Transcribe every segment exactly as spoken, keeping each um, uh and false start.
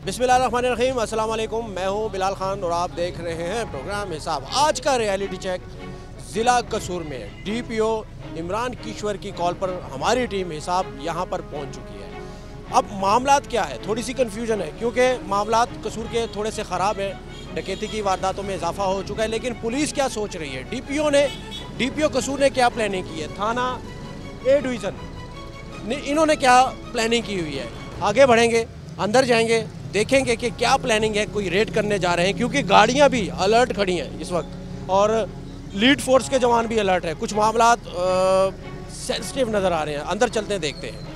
बिस्मिल्लाहिर्रहमानिर्रहीम, अस्सलाम वालेकुम। मैं हूं बिलाल खान और आप देख रहे हैं प्रोग्राम हिसाब। आज का रियलिटी चेक ज़िला कसूर में डीपीओ इमरान किश्वर की कॉल पर हमारी टीम हिसाब यहां पर पहुंच चुकी है। अब मामलात क्या है, थोड़ी सी कन्फ्यूजन है क्योंकि मामलात कसूर के थोड़े से ख़राब हैं। डकैती की वारदातों में इजाफा हो चुका है, लेकिन पुलिस क्या सोच रही है, डीपीओ ने डीपीओ कसूर ने क्या प्लानिंग की है, थाना ए डिवीज़न ने इन्होंने क्या प्लानिंग की हुई है। आगे बढ़ेंगे, अंदर जाएंगे, देखेंगे कि क्या प्लानिंग है। कोई रेड करने जा रहे हैं क्योंकि गाड़ियां भी अलर्ट खड़ी हैं इस वक्त और लीड फोर्स के जवान भी अलर्ट है। कुछ मामलात सेंसिटिव नज़र आ रहे हैं। अंदर चलते हैं, देखते हैं।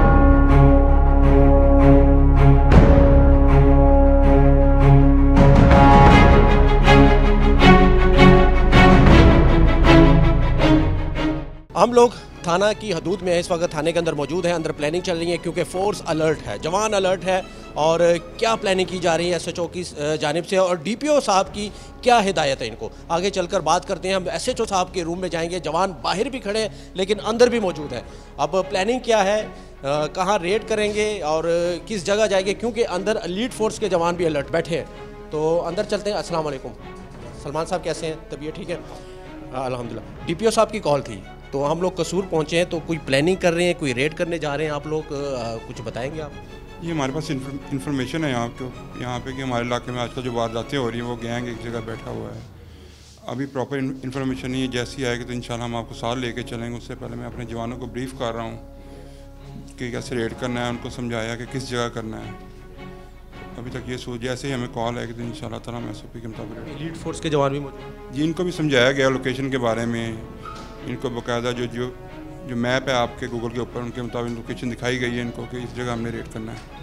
हम लोग थाना की हदूद में है, इस वक्त थाने के अंदर मौजूद है। अंदर प्लानिंग चल रही है क्योंकि फोर्स अलर्ट है, जवान अलर्ट है और क्या प्लानिंग की जा रही है एसएचओ की जानिब से और डीपीओ साहब की क्या हिदायत है इनको। आगे चलकर बात करते हैं। हम एसएचओ साहब के रूम में जाएंगे, जवान बाहर भी खड़े हैं लेकिन अंदर भी मौजूद है। अब प्लानिंग क्या है, कहाँ रेड करेंगे और किस जगह जाएंगे, क्योंकि अंदर लीड फोर्स के जवान भी अलर्ट बैठे हैं। तो अंदर चलते हैं। अस्सलाम वालेकुम सलमान साहब, कैसे हैं, तबीयत ठीक है? अल्हम्दुलिल्लाह। डीपीओ साहब की कॉल थी तो हम लोग कसूर पहुंचे हैं। तो कोई प्लानिंग कर रहे हैं, कोई रेड करने जा रहे हैं आप लोग, आ, कुछ बताएंगे आप? ये हमारे पास इन्फॉर्मेशन है यहाँ तो यहाँ पे कि हमारे इलाके में आजकल जो वारदातें हो रही हैं वो गैंग एक जगह बैठा हुआ है। अभी प्रॉपर इन्फॉर्मेशन नहीं है, जैसी आएगी तो इंशाल्लाह हम आपको साथ लेके चलेंगे। उससे पहले मैं अपने जवानों को ब्रीफ कर रहा हूँ कि कैसे रेड करना है, उनको समझाया कि किस जगह करना है। अभी तक ये सोच, जैसे ही हमें कॉल आएगी तो इंशाल्लाह ताला हम एस ओ पी के मुताबिक। लीड फोर्स के जवान भी मौजूद जी, इनको भी समझाया गया लोकेशन के बारे में। इनको बाकायदा जो जो जो मैप है आपके गूगल के ऊपर, उनके मुताबिक लोकेशन दिखाई गई है इनको कि इस जगह हमने रेड करना है।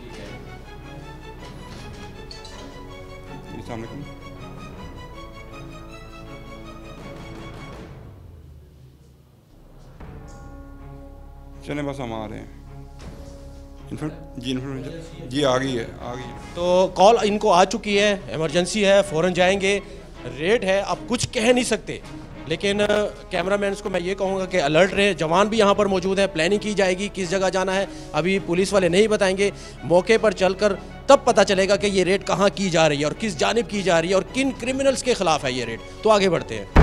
चले बस हम आ रहे हैं। जी इन्फॉर्मेशन जी आ गई है आ गई है तो कॉल इनको आ चुकी है, इमरजेंसी है, फ़ौरन जाएंगे, रेड है। अब कुछ कह नहीं सकते लेकिन कैमरामैन को मैं ये कहूँगा कि अलर्ट रहे। जवान भी यहाँ पर मौजूद है, प्लानिंग की जाएगी किस जगह जाना है। अभी पुलिस वाले नहीं बताएंगे, मौके पर चलकर तब पता चलेगा कि ये रेड कहाँ की जा रही है और किस जानिब की जा रही है और किन क्रिमिनल्स के खिलाफ है ये रेड। तो आगे बढ़ते हैं।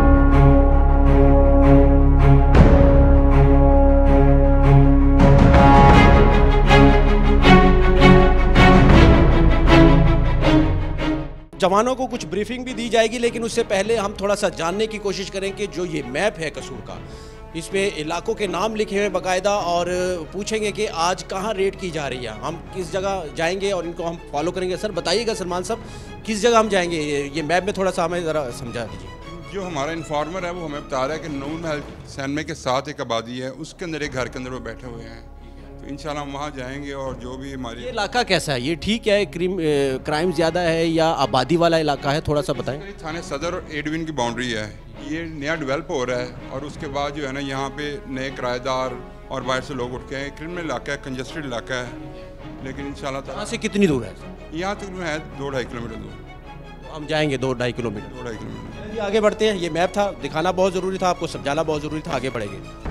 जवानों को कुछ ब्रीफिंग भी दी जाएगी, लेकिन उससे पहले हम थोड़ा सा जानने की कोशिश करें कि जो ये मैप है कसूर का, इस पे इलाकों के नाम लिखे हुए बाकायदा और पूछेंगे कि आज कहाँ रेड की जा रही है, हम किस जगह जाएंगे और इनको हम फॉलो करेंगे। सर बताइएगा सलमान साहब, किस जगह हम जाएंगे, ये, ये मैप में थोड़ा सा हमें ज़रा समझा दीजिए। जो हमारा इन्फॉर्मर है वो हमें बता रहा है कि नून महल सैनमे के साथ एक आबादी है, उसके अंदर एक घर के अंदर वो बैठे हुए हैं। तो इंशाल्लाह हम वहाँ जाएंगे और जो भी हमारी। ये इलाका कैसा है, ये ठीक है, क्रीम क्राइम ज़्यादा है या आबादी वाला इलाका है, थोड़ा सा बताएं। थाने सदर और ए डिवीज़न की बाउंड्री है, ये नया डेवलप हो रहा है और उसके बाद जो है ना यहाँ पे नए किराएदार और बाहर से लोग उठ के हैं। क्रिमिनल इलाका है, कंजस्टेड इलाका है, लेकिन इंशाल्लाह यहाँ से कितनी दूर है? यहाँ तक है दो ढाई किलोमीटर दूर। हम जाएंगे दो ढाई किलोमीटर दो ढाई किलोमीटर आगे बढ़ते हैं। ये मैप था, दिखाना बहुत ज़रूरी था, आपको समझाना बहुत ज़रूरी था। आगे बढ़ेंगे।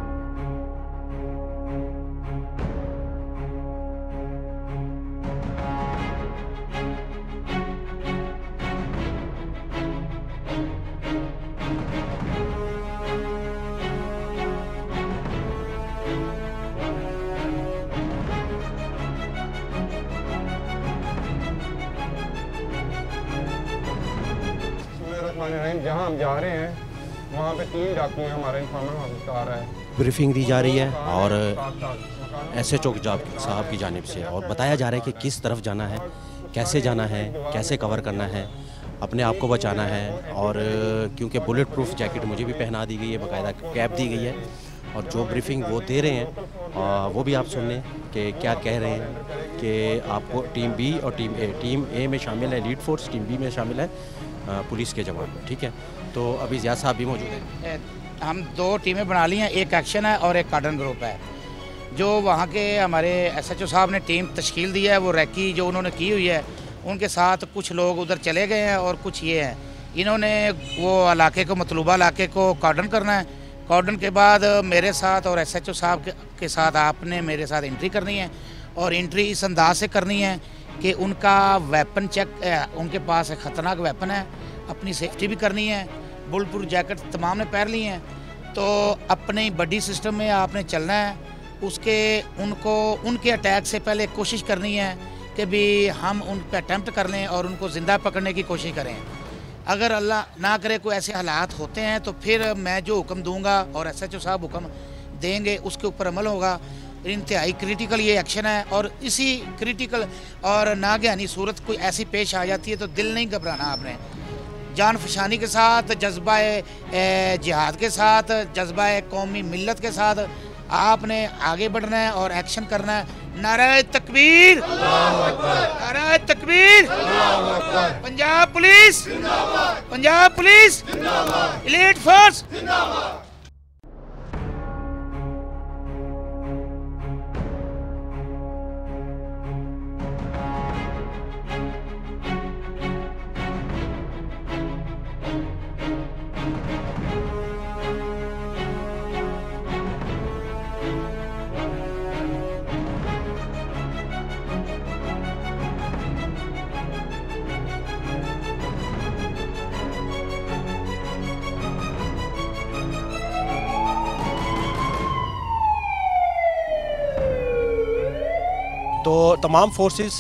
जहाँ हम जा रहे हैं वहाँ पे तीन डाकू हैं, हमारा इन्फॉर्मर वहाँ बता रहा है। ब्रीफिंग दी जा रही है और एसएचओ साहब की जानिब से और बताया जा रहा है कि किस तरफ जाना है, कैसे जाना है, कैसे कवर करना है, अपने आप को बचाना है। और क्योंकि बुलेट प्रूफ जैकेट मुझे भी पहना दी गई है, बाकायदा कैप दी गई है और जो ब्रीफिंग वो दे रहे हैं वो भी आप सुन लें कि क्या कह रहे हैं कि आपको टीम बी और टीम ए, टीम ए में शामिल है लीड फोर्स, टीम बी में शामिल है पुलिस के जवान। ठीक है, तो अभी ज़िया साहब भी मौजूद हैं। हम दो टीमें बना ली हैं, एक एक्शन है और एक कार्डन ग्रुप है। जो वहाँ के हमारे एसएचओ साहब ने टीम तश्कील दी है, वो रैकी जो उन्होंने की हुई है, उनके साथ कुछ लोग उधर चले गए हैं और कुछ ये हैं। इन्होंने वो इलाके को, मतलूबा इलाके को कार्डन करना है। कार्डन के बाद मेरे साथ और एसएचओ साहब के साथ आपने मेरे साथ एंट्री करनी है और एंट्री इस अंदाज से करनी है कि उनका वेपन चेक, उनके पास एक ख़तरनाक वेपन है, अपनी सेफ्टी भी करनी है। बुलेट प्रूफ जैकेट तमाम ने पहन ली हैं, तो अपने बॉडी सिस्टम में आपने चलना है। उसके उनको उनके अटैक से पहले कोशिश करनी है कि भी हम उन पर अटैम्प्ट कर लें और उनको ज़िंदा पकड़ने की कोशिश करें। अगर अल्लाह ना करे कोई ऐसे हालात होते हैं तो फिर मैं जो हुक्म दूंगा और एस एच ओ साहब हुक्म देंगे उसके ऊपर अमल होगा। इंतहाई क्रिटिकल ये एक्शन है, और इसी क्रिटिकल और नागहानी सूरत कोई ऐसी पेश आ जाती है तो दिल नहीं घबराना आपने। जान फशानी के साथ, जज्बा जिहाद के साथ, जज्बा कौमी मिल्लत के साथ आपने आगे बढ़ना है और एक्शन करना है। नारे तकबीर, नारे तकबीर, Punjab police, Punjab police, elite force. तो तमाम फोर्सेस,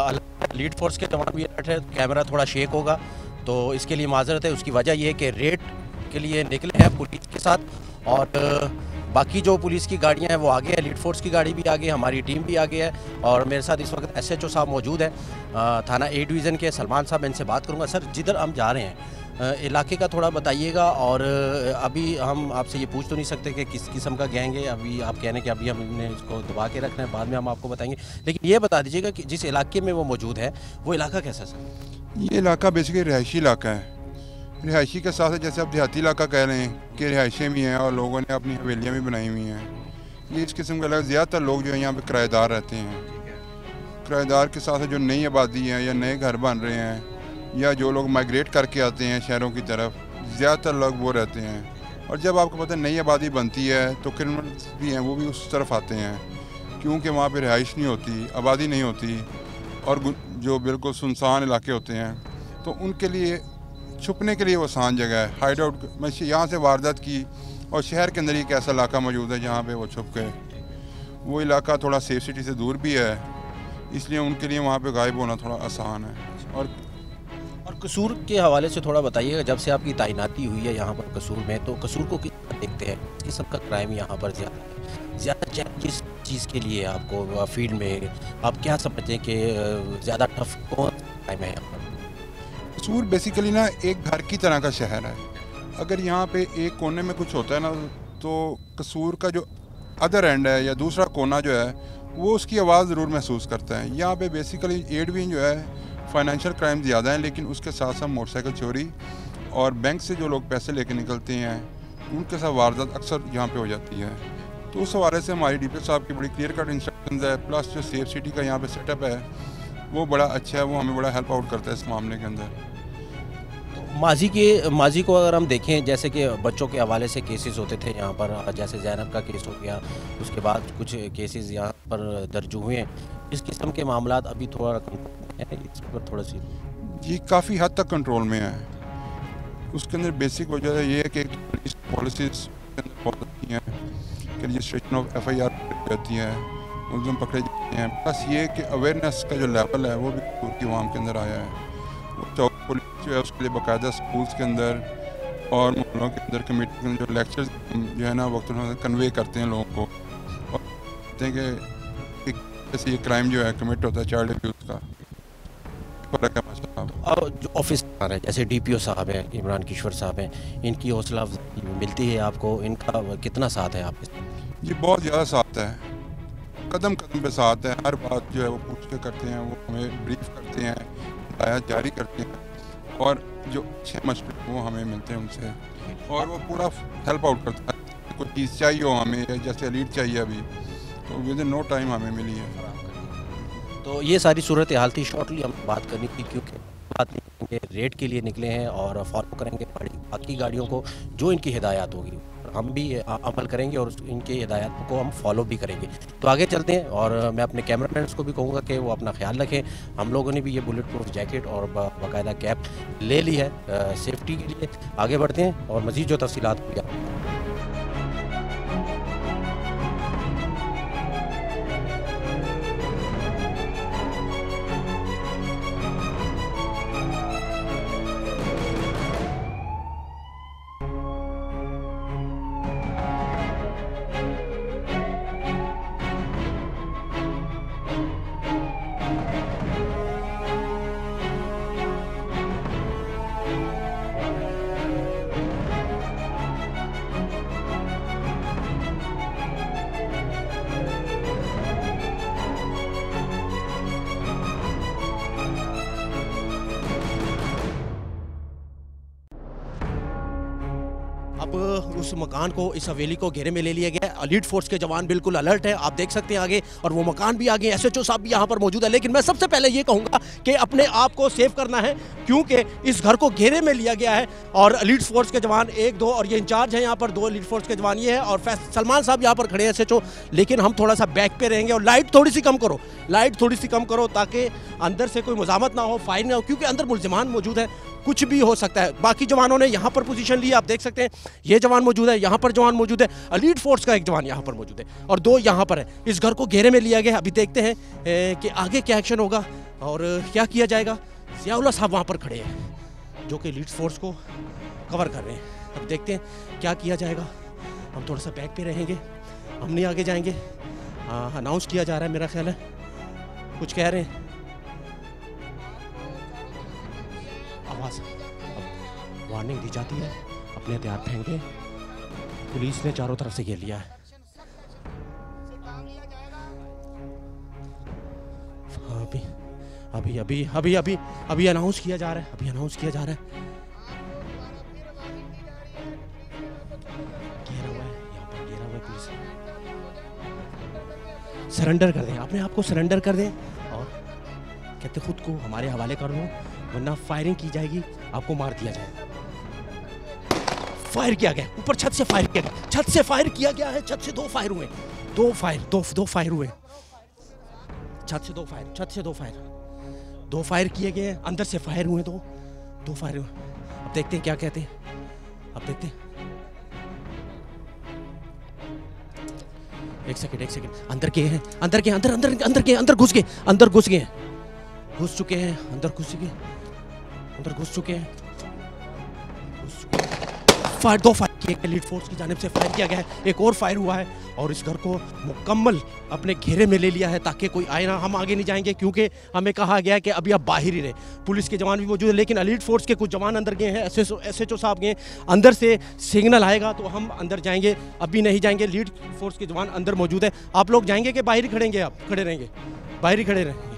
लीड फोर्स के जवान भी अलर्ट है। कैमरा थोड़ा शेक होगा तो इसके लिए माजरत है। उसकी वजह यह है कि रेड के लिए निकले हैं पुलिस के साथ, और बाकी जो पुलिस की गाड़ियां हैं वो आगे है, लीड फोर्स की गाड़ी भी आगे है, हमारी टीम भी आगे है, और मेरे साथ इस वक्त एस एच ओ साहब मौजूद है थाना ए डिवीज़न के, सलमान साहब। इनसे बात करूँगा। सर, जिधर हम जा रहे हैं इलाके का थोड़ा बताइएगा, और अभी हम आपसे ये पूछ तो नहीं सकते कि किस किस्म का गैंग है। अभी आप कह रहे हैं कि अभी हमने इसको दबा के रखना है, बाद में हम आपको बताएंगे, लेकिन ये बता दीजिएगा कि जिस इलाके में वो मौजूद है वो इलाका कैसा है सर? ये इलाका बेसिकली रिहायशी इलाका है। रिहायशी के साथ जैसे आप देहाती इलाका कह रहे हैं कि रिहाइशें भी हैं और लोगों ने अपनी हवेलियाँ भी बनाई हुई हैं। ये इस किस्म का इलाका, ज़्यादातर लोग जो है यहाँ पे किराएदार रहते हैं। किराएदार के साथ जो नई आबादी है या नए घर बन रहे हैं या जो लोग माइग्रेट करके आते हैं शहरों की तरफ, ज़्यादातर लोग वो रहते हैं। और जब आपको पता है नई आबादी बनती है तो क्रिमिनल्स भी हैं, वो भी उस तरफ आते हैं, क्योंकि वहाँ पे रिहाइश नहीं होती, आबादी नहीं होती, और जो बिल्कुल सुनसान इलाके होते हैं तो उनके लिए छुपने के लिए वो आसान जगह है। हाइड आउट मैं यहाँ से वारदात की, और शहर के अंदर एक ऐसा इलाका मौजूद है जहाँ पे वो छुप गए। वो इलाका थोड़ा सेफ सिटी से दूर भी है, इसलिए उनके लिए वहाँ पे गायब होना थोड़ा आसान है। और और कसूर के हवाले से थोड़ा बताइएगा, जब से आपकी तैनाती हुई है यहाँ पर कसूर में, तो कसूर को किस तरह देखते हैं? किस किस्म का क्राइम यहाँ पर ज़्यादा है? ज़्यादा चैलेंज चीज़ के लिए आपको फील्ड में आप क्या समझते हैं कि ज़्यादा टफ कौन क्राइम है यहाँ पर? कसूर बेसिकली ना एक घर की तरह का शहर है। अगर यहाँ पे एक कोने में कुछ होता है ना, तो कसूर का जो अदर एंड है या दूसरा कोना जो है वो उसकी आवाज़ ज़रूर महसूस करता है। यहाँ पे बेसिकली ए डिवीज़न जो है फाइनेंशियल क्राइम ज़्यादा हैं, लेकिन उसके साथ साथ मोटरसाइकिल चोरी और बैंक से जो लोग पैसे लेके निकलते हैं उनके साथ वारदात अक्सर यहाँ पे हो जाती है। तो उस हवाले से हमारी डी पी ओ साहब की बड़ी क्लियर कट इंस्ट्रक्शंस है, प्लस जो सेफ सिटी का यहाँ पे सेटअप है वो बड़ा अच्छा है, वो हमें बड़ा हेल्प आउट करता है इस मामले के अंदर। माजी के माजी को अगर हम देखें, जैसे कि बच्चों के हवाले से केसेस होते थे यहाँ पर, जैसे जैनब का केस हो गया, उसके बाद कुछ केसेस यहाँ पर दर्ज हुए हैं, इस किस्म के मामलात अभी थोड़ा है, इस पर थोड़ा सी जी काफ़ी हद तक कंट्रोल में है। उसके अंदर बेसिक वजह ये है कि पुलिस पॉलिसीज बहुत अच्छी हैं कि registration of F I R जाती है, मुलज़िम पकड़े जाते हैं, प्लस ये कि अवेयरनेस का जो लेवल है वो भी पूरी आवाम के अंदर आया है। वो पुलिस जो है उसके लिए बाकायदा स्कूल्स के अंदर और मोहल्लों के अंदर कमेटी के अंदर जो लेक्चर्स जो है ना वक्त कन्वे करते हैं लोगों को, और कहते हैं कि जैसे ये क्राइम जो है कमिट होता है चाइल्ड अब्यूज़ का फर्क है। और जो ऑफिसर हैं जैसे डी पी ओ साहब हैं, इमरान किश्वर साहब हैं, इनकी हौसला अफजाई मिलती है आपको? इनका कितना साथ है आपके? ये बहुत ज़्यादा साथ है, कदम कदम पे साथ है। हर बात जो है वो पूछ के करते हैं, वो हमें ब्रीफ करते हैं, हिदायत जारी करते हैं, और जो अच्छे मशवरे वो हमें मिलते हैं उनसे, और वो पूरा हेल्प आउट करता है। कोई चीज़ चाहिए हो हमें, जैसे लीड चाहिए अभी, तो विद इन नो टाइम हमें मिली है। तो ये सारी सूरत हाल थी, शॉर्टली हम बात करनी थी, क्योंकि बात नहीं रेड के लिए निकले हैं और फॉलो करेंगे बाकी गाड़ियों को जो इनकी हिदायत होगी। हम भी अ, अमल करेंगे और इनके हिदायत को हम फॉलो भी करेंगे। तो आगे चलते हैं और मैं अपने कैमरामैन को भी कहूँगा कि वो अपना ख्याल रखें। हम लोगों ने भी ये बुलेट प्रूफ जैकेट और बाकायदा कैप ले ली है सेफ्टी के लिए। आगे बढ़ते हैं और मज़ीद जो तफसीलात हुई। अब उस मकान को, इस हवेली को घेरे में ले लिया गया है। एलीट फोर्स के जवान बिल्कुल अलर्ट है, आप देख सकते हैं आगे, और वो मकान भी आगे, एसएचओ साहब भी यहाँ पर मौजूद है। लेकिन मैं सबसे पहले ये कहूँगा कि अपने आप को सेव करना है, क्योंकि इस घर को घेरे में लिया गया है और एलीट फोर्स के जवान एक दो, और ये इंचार्ज हैं यहाँ पर, दो एलीट फोर्स के जवान ये है, और सलमान साहब यहाँ पर खड़े हैं एसएचओ। लेकिन हम थोड़ा सा बैक पे रहेंगे और लाइट थोड़ी सी कम करो, लाइट थोड़ी सी कम करो ताकि अंदर से कोई मुजामत ना हो, फायर ना हो, क्योंकि अंदर मुलजिमान मौजूद है, कुछ भी हो सकता है। बाकी जवानों ने यहाँ पर पोजीशन ली, आप देख सकते हैं, ये जवान मौजूद है, यहाँ पर जवान मौजूद है, एलीट फोर्स का एक जवान यहाँ पर मौजूद है और दो यहाँ पर है। इस घर को घेरे में लिया गया है। अभी देखते हैं ए, कि आगे क्या एक्शन होगा और क्या किया जाएगा। ज़ियाउल्लाह साहब वहाँ पर खड़े हैं जो कि एलीट फोर्स को कवर कर रहे हैं। अब देखते हैं क्या किया जाएगा। हम थोड़ा सा बैक पे रहेंगे, हम नहीं आगे जाएंगे। अनाउंस किया जा रहा है, मेरा ख्याल है कुछ कह रहे हैं, आवाज़ वार्निंग दी जाती है, अपने हथियार फेंके। पुलिस ने चारों तरफ से घेर लिया है। अभी अभी अभी अभी अभी अभी अनाउंस किया जा रहा है, अभी अनाउंस किया जा रहा है। घेरा हुआ है, यहाँ पर घेरा हुआ है पुलिस। सरेंडर कर दें, अपने आप को सरेंडर कर दें और कहते खुद को हमारे हवाले कर दो, वरना फायरिंग की जाएगी, आपको मार दिया जाएगा। फायर किया गया, ऊपर छत से फायर किया गया, छत से फायर किया गया है, छत से दो फायर हुए, दो फायर दो दो फायर हुए, छत से दो फायर, छत से दो फायर, दो फायर किए गए, अंदर से फायर हुए, दो दो फायर हुए। अब देखते हैं क्या कहते हैं, अब देखते हैं। एक सेकंड एक सेकंड अंदर के हैं, अंदर के अंदर अंदर अंदर के अंदर घुस गए, अंदर घुस गए, घुस चुके हैं, अंदर घुस चुके हैं, अंदर घुस चुके हैं, घुस चुके हैं। फायर, दो फायर किए, एलीट फोर्स की जानिब से फायर किया गया है, एक और फायर हुआ है और इस घर को मुकम्मल अपने घेरे में ले लिया है ताकि कोई आए ना। हम आगे नहीं जाएंगे क्योंकि हमें कहा गया है कि अभी आप बाहर ही रहे। पुलिस के जवान भी मौजूद है, लेकिन एलीट फोर्स के कुछ जवान अंदर गए हैं, एसएचओ एसएचओ साहब गए, अंदर से सिग्नल आएगा तो हम अंदर जाएंगे, अभी नहीं जाएंगे। एलीट फोर्स के जवान अंदर मौजूद है। आप लोग जाएंगे कि बाहर ही खड़ेंगे? आप खड़े रहेंगे, बाहर ही खड़े रहेंगे,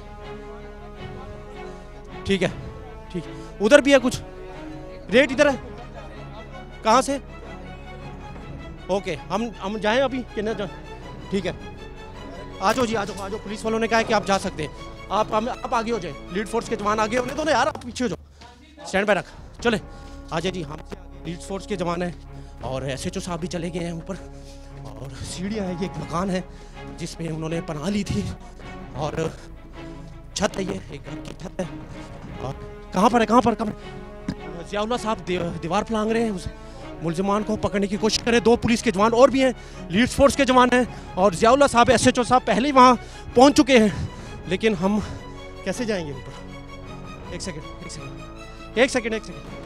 ठीक है ठीक। उधर भी है कुछ रेट, इधर है, कहाँ से? ओके, हम हम जाएं अभी कि ना जाएं? ठीक है, आ जाओ जी, आ जाओ आ जाओ। पुलिस वालों ने कहा है कि आप जा सकते हैं, आप हम आप आगे हो जाए। लीड फोर्स के जवान आगे होने दो ना यार, आप पीछे हो जाओ, स्टैंड बाय रख, चले आ जाए जी। हम लीड फोर्स के जवान हैं और एसएचओ साहब भी चले गए हैं ऊपर, और सीढ़ियाँ है, ये एक मकान है जिसमें उन्होंने पनाह ली थी, और छत है, ये एक घर की छत है। और कहाँ पर है, कहाँ पर कहाँ? ज़ियाउल्लाह साहब दीवार फलांग रहे हैं, उस मुलजिमान को पकड़ने की कोशिश करें। दो पुलिस के जवान और भी हैं, लीड्स फोर्स के जवान हैं, और ज़ियाउल्लाह साहब एसएचओ साहब पहले ही वहाँ पहुँच चुके हैं। लेकिन हम कैसे जाएंगे ऊपर? एक सेकंड एक सेकंड एक सेकंड एक सेकंड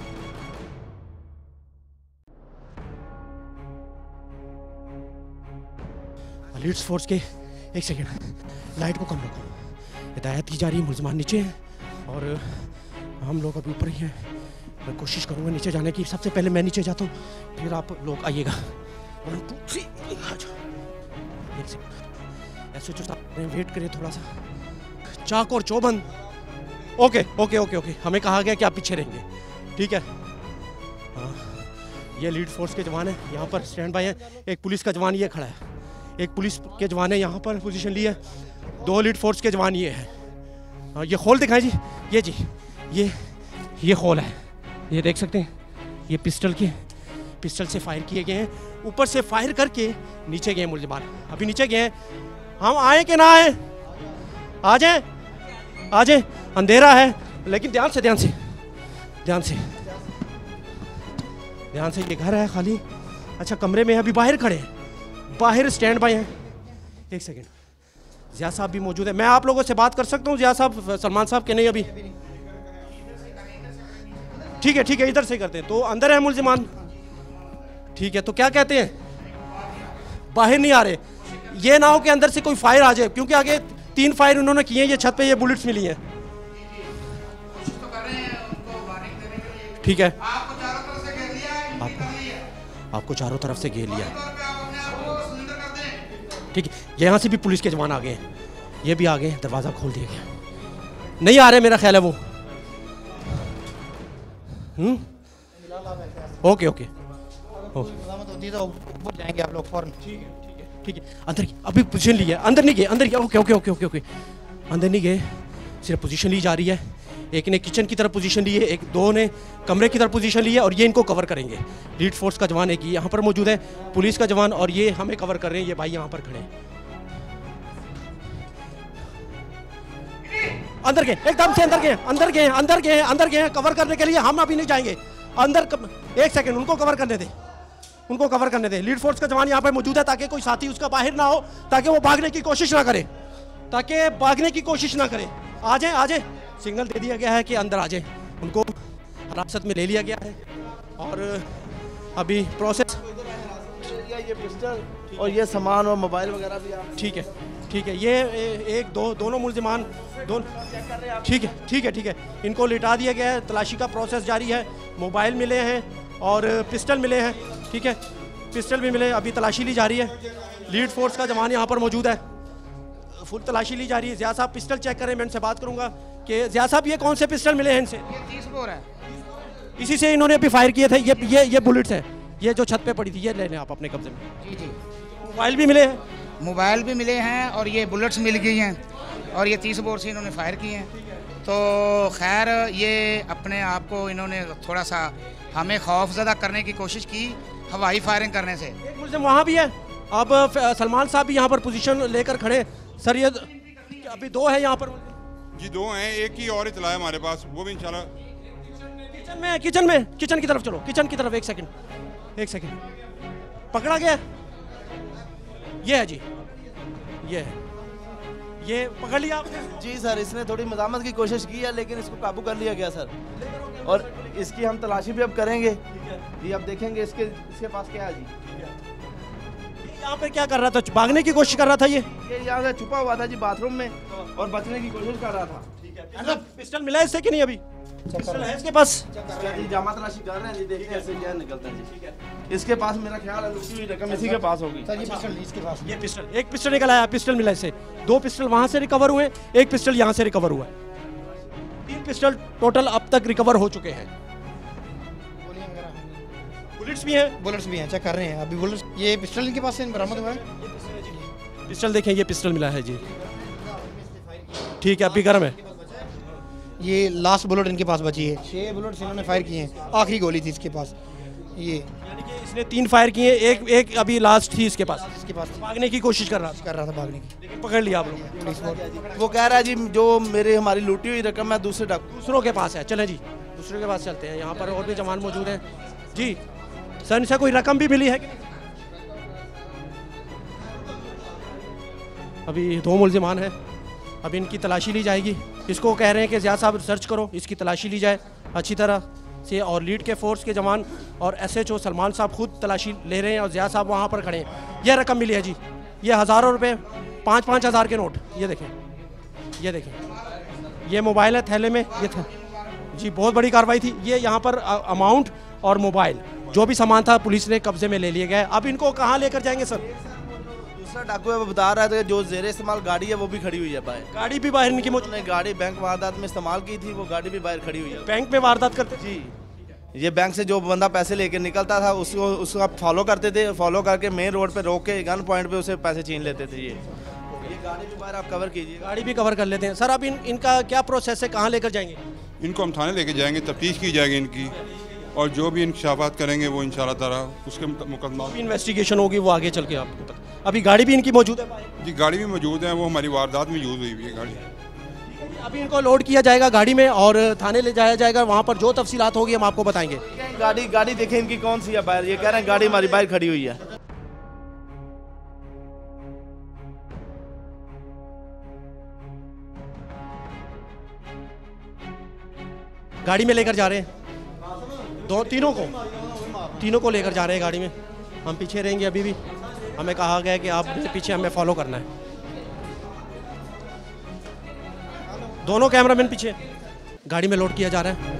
लीड्स फोर्स के, एक सेकंड, लाइट को कम रखो, हिदायत की जा रही है। मुलजिमान नीचे हैं और हम लोग अभी ऊपर ही हैं। मैं कोशिश करूँगा नीचे जाने की। सबसे पहले मैं नीचे जाता हूँ, फिर आप लोग आइएगा। वन टू थ्री, आ जाओ। एक सेकंड, ऐसे जो वेट करिए थोड़ा सा। चाक और चौबंद, ओके ओके ओके ओके। हमें कहा गया कि आप पीछे रहेंगे, ठीक है। हाँ, ये लीड फोर्स के जवान हैं, यहाँ पर स्टैंड बाय हैं। एक पुलिस का जवान ये खड़ा है, एक पुलिस के जवान है यहाँ पर पोजीशन ली है, दो लीड फोर्स के जवान ये है। हाँ, ये खोल दिखाएं जी, ये जी ये ये खोल है, ये देख सकते हैं, ये पिस्टल के पिस्टल से फायर किए गए हैं। ऊपर से फायर करके नीचे गए मुलजिमान। अभी नीचे गए हैं, हम आए कि ना आए? आ जाए आ जाए, अंधेरा है, लेकिन ध्यान से ध्यान से ध्यान से ध्यान से। ये घर है खाली, अच्छा कमरे में अभी बाहर खड़े हैं, बाहर स्टैंड बाय हैं। एक सेकेंड, जिया साहब भी मौजूद है, मैं आप लोगों से बात कर सकता हूँ? जिया साहब, सलमान साहब के नहीं अभी? ठीक है ठीक है, इधर से करते हैं। तो अंदर है मुलजिमान, ठीक है। तो क्या कहते हैं, बाहर नहीं आ रहे? ये ना हो कि अंदर से कोई फायर आ जाए, क्योंकि आगे तीन फायर उन्होंने किए हैं, ये छत पे ये बुलेट्स मिली हैं। ठीक है, आपको आपको चारों तरफ से घेर लिया है, ठीक है। यहाँ से भी पुलिस के जवान आ गए हैं, ये भी आ गए, दरवाज़ा खोल दिया गया, नहीं आ रहे मेरा ख्याल है वो। हम्म, ओके ओके होती तो ऊपर जाएंगे आप लोग फौरन। ठीक है ठीक है ठीक है। अंदर अभी पोजीशन ली है, अंदर नहीं गए, अंदर गए, okay okay okay okay okay अंदर नहीं गए, सिर्फ पोजीशन ली जा रही है। एक ने किचन की तरफ पोजीशन ली है, एक दो ने कमरे की तरफ पोजीशन ली है, और ये इनको कवर करेंगे। लीड फोर्स का जवान एक यहाँ पर मौजूद है, पुलिस का जवान, और ये हमें कवर कर रहे हैं। ये भाई यहाँ पर खड़े हैं, अंदर गए, एकदम से अंदर गए, अंदर गए अंदर गए अंदर गए कवर करने के लिए। हम अभी नहीं जाएंगे अंदर, कम, एक सेकंड, उनको कवर करने दे, उनको कवर करने दे। लीड फोर्स का जवान यहाँ पर मौजूद है, ताकि कोई साथी उसका बाहर ना हो, ताकि वो भागने की कोशिश ना करे, ताकि भागने की कोशिश ना करे। आ जाए आ जाए, सिग्नल दे दिया गया है कि अंदर आ जाए। उनको हिरासत में ले लिया गया है, और अभी प्रोसेस, ये पिस्टल और ये सामान और मोबाइल वगैरह भी आप, ठीक है ठीक है। ये एक दो दोनों मुलजिमान दोनों, ठीक है ठीक है ठीक है, इनको लिटा दिया गया है। तलाशी का प्रोसेस जारी है, मोबाइल मिले हैं और पिस्टल मिले हैं, ठीक है, पिस्टल भी मिले, अभी तलाशी ली जा रही है। लीड फोर्स का जवान यहाँ पर मौजूद है, फुल तलाशी ली जा रही है। जिया साहब पिस्टल चेक करें, मैं इनसे बात करूँगा कि जिया साहब ये कौन से पिस्टल मिले हैं इनसे? ये तीस बोर है, इसी से इन्होंने अभी फायर किए थे। ये ये ये बुलेट्स हैं, ये जो छत पे पड़ी थी, ये ले लें आप अपने कब्जे में। जी जी। मोबाइल भी मिले हैं, मोबाइल भी मिले हैं, और ये बुलेट्स मिल गई हैं, और ये तीस बोर से इन्होंने फायर किए हैं। तो खैर ये अपने आप को इन्होंने थोड़ा सा हमें खौफजदा करने की कोशिश की हवाई फायरिंग करने से। एक मुलजिम वहाँ भी है। अब फ- सलमान साहब भी यहाँ पर पोजीशन लेकर खड़े। सर ये अभी दो है यहाँ पर? जी दो हैं, एक ही और इतला है हमारे पास, वो भी इंशाल्लाह। किचन में किचन में किचन की तरफ चलो, किचन की तरफ। एक सेकंड एक सेकंड, पकड़ा गया, ये है जी, ये है, ये पकड़ लिया आपने? जी सर, इसने थोड़ी मजामत की कोशिश की है, लेकिन इसको काबू कर लिया गया सर, और इसकी हम तलाशी भी अब करेंगे जी। अब देखेंगे इसके इसके पास क्या है जी। यहाँ पे क्या कर रहा था? भागने की कोशिश कर रहा था ये ये यहाँ से छुपा हुआ था जी बाथरूम में, और बचने की कोशिश कर रहा था। मतलब पिस्टल मिला है इससे कि नहीं? अभी पिस्टल है इसके पास? इसका जी जामा तलाशी कर रहे हैं जी, देखते हैं इससे क्या निकलता है जी। इसके पास मेरा ख्याल है लूटी हुई रकम इसी के पास होगी। सर ये पिस्टल इसके पास, ये पिस्टल, एक पिस्टल निकल आया, पिस्टल मिला इससे। दो पिस्टल वहां से रिकवर हुए, एक पिस्टल यहाँ से रिकवर हुआ है। तीन पिस्टल टोटल अब तक रिकवर हो चुके हैं। बुलेट्स भी हैं, बुलेट्स भी हैं, चेक कर रहे हैं अभी बुलेट्स। ये पिस्टल इनके पास से बरामद हुआ है। पिस्टल देखें, ये पिस्टल मिला है जी, ठीक है, अभी गर्म है। ये लास्ट बुलेट इनके पास बची है, छह बुलेट्स इन्होंने फायर किए हैं, आखिरी गोली थी इसके पास। ये यानी कि इसने तीन फायर किए, एक एक अभी लास्ट थी इसके पास। इसके पास भागने की कोशिश कर रहा था, कर रहा था भागने की, लेकिन पकड़ लिया आप लोग। वो कह रहा है जी जो मेरे हमारी लूटी हुई रकम है दूसरे डाकू दूसरों के पास है। चलें जी, दूसरों के पास चलते हैं। यहाँ पर और भी जवान मौजूद हैं जी। सर इनसे कोई रकम भी मिली है कि नहीं? अभी दो मुलजिमान हैं, अभी इनकी तलाशी ली जाएगी। इसको कह रहे हैं कि ज़िया साहब सर्च करो, इसकी तलाशी ली जाए अच्छी तरह से। और लीड के फोर्स के जवान और एसएचओ सलमान साहब खुद तलाशी ले रहे हैं, और ज़िया साहब वहाँ पर खड़े हैं। यह रकम मिली है जी, ये हज़ारों रुपए, पाँच पाँच हज़ार के नोट, ये देखें, ये देखें, ये मोबाइल है थैले में, ये था जी। बहुत बड़ी कार्रवाई थी ये। यहाँ पर अमाउंट और मोबाइल जो भी सामान था पुलिस ने कब्जे में ले लिया गया है। अब इनको कहाँ लेकर जाएंगे सर? दूसरा डाकू है वो बता रहा था जो जेर इस्तेमाल गाड़ी है वो भी खड़ी हुई है बाहर। गाड़ी भी बाहर इनकी मौजूद? उन्होंने गाड़ी बैंक वारदात में इस्तेमाल की थी, वो गाड़ी भी बाहर खड़ी हुई है। बैंक में वारदात करते जी, ये बैंक से जो बंदा पैसे लेके निकलता था उसको उसको आप फॉलो करते थे, फॉलो करके मेन रोड पे रोक के गन पॉइंट पे उसे पैसे छीन लेते थे। ये ये गाड़ी भी बाहर आप कवर कीजिए, गाड़ी भी कवर कर लेते हैं। सर अब इन इनका क्या प्रोसेस है, कहाँ लेकर जाएंगे? इनको हम थाने लेके जाएंगे, तफ्तीश की जाएगी इनकी, और जो भी इंकशाफात करेंगे वो इंशाल्लाह ताला उसके मुकदमा इन्वेस्टिगेशन होगी वो आगे चल के आपको तक। अभी गाड़ी भी इनकी मौजूद है? जी गाड़ी भी मौजूद है, वो हमारी वारदात में यूज़ हुई हुई है गाड़ी। अभी इनको लोड किया जाएगा गाड़ी में और थाने ले जाया जाएगा, वहाँ पर जो तफसीलात होगी हम आपको बताएंगे। गाड़ी गाड़ी देखें इनकी कौन सी है बाहर, ये कह रहे हैं गाड़ी हमारी बाहर खड़ी हुई है। गाड़ी में लेकर जा रहे हैं दो तीनों को तीनों को लेकर जा रहे हैं गाड़ी में। हम पीछे रहेंगे, अभी भी हमें कहा गया है कि आप पीछे हमें फॉलो करना है। दोनों कैमरामैन पीछे, गाड़ी में लोड किया जा रहा है।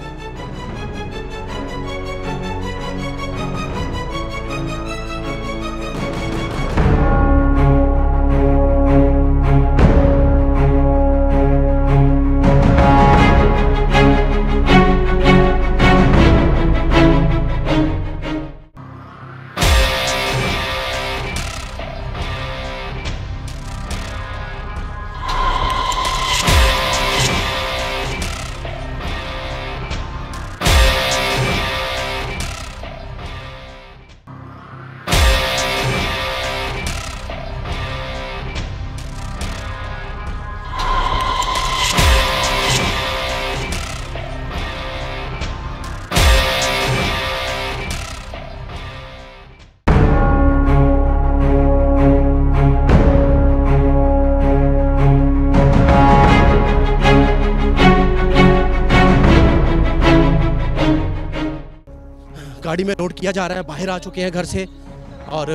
गाड़ी में लोड किया जा रहा है, बाहर आ चुके हैं घर से। और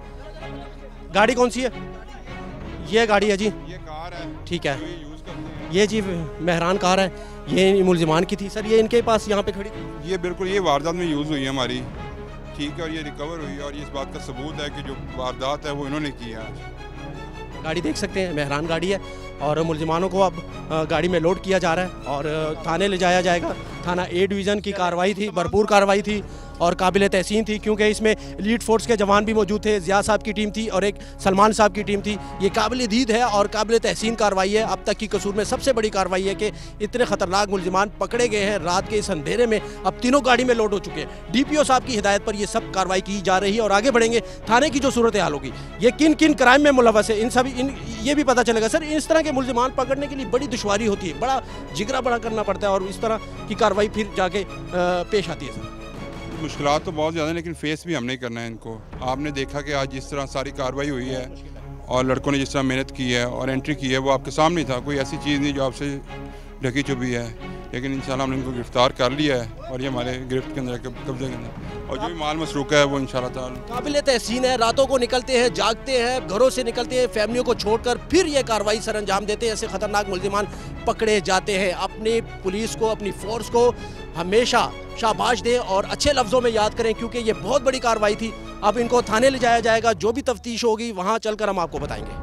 गाड़ी कौन सी है? ये गाड़ी है जी, ये कार है, ठीक है। जो ये यूज़ करते हैं। ये जी मेहरान कार है, ये मुलजिमान की थी सर, ये इनके पास यहाँ पे खड़ी थी। ये बिल्कुल ये वारदात में यूज़ हुई है हमारी, ठीक है, और ये रिकवर हुई है और ये इस बात का सबूत है कि जो वारदात है वो इन्होंने की है आज। गाड़ी देख सकते हैं, मेहरान गाड़ी है और मुलजिमानों को अब गाड़ी में लोड किया जा रहा है और थाने ले जाया जाएगा। थाना ए डिवीज़न की कार्रवाई थी, भरपूर कार्रवाई थी और काबिल तहसीन थी, क्योंकि इसमें एलीट फोर्स के जवान भी मौजूद थे। ज़िया साहब की टीम थी और एक सलमान साहब की टीम थी। ये काबिल दीद है और काबिल तहसीन कार्रवाई है। अब तक की कसूर में सबसे बड़ी कार्रवाई है कि इतने ख़तरनाक मुलजिमान पकड़े गए हैं रात के इस अंधेरे में। अब तीनों गाड़ी में लोड हो चुके हैं। डी पी ओ साहब की हिदायत पर ये सब कार्रवाई की जा रही है और आगे बढ़ेंगे। थाने की जो सूरत हाल होगी, ये किन किन क्राइम में मुलव्वस है, इन सभी इन ये भी पता चलेगा। सर, इस तरह के मुलजिमान पकड़ने के लिए बड़ी दुश्वारी होती है, बड़ा जिगरा बड़ा करना पड़ता है और इस तरह की कार्रवाई फिर जाके पेश आती है। सर, मुश्किलात तो बहुत ज़्यादा है लेकिन फेस भी हमने करना है इनको। आपने देखा कि आज जिस तरह सारी कार्रवाई हुई है और लड़कों ने जिस तरह मेहनत की है और एंट्री की है, वो आपके सामने था। कोई ऐसी चीज़ नहीं जो आपसे ढकी चुपी है, लेकिन इंशाल्लाह हमने इनको गिरफ्तार कर लिया है और ये हमारे गिरफ्त के अंदर कब्जे के अंदर, और जो भी माल मसरूका है वो इंशाल्लाह ताला काबिल तहसीन है। रातों को निकलते हैं, जागते हैं, घरों से निकलते हैं, फैमिलियों को छोड़कर फिर ये कार्रवाई सर अंजाम देते हैं। ऐसे खतरनाक मुलजिमान पकड़े जाते हैं। अपनी पुलिस को, अपनी फोर्स को हमेशा शाबाश दें और अच्छे लफ्ज़ों में याद करें, क्योंकि ये बहुत बड़ी कार्रवाई थी। अब इनको थाने ले जाया जाएगा, जो भी तफ्तीश होगी वहाँ चलकर हम आपको बताएंगे।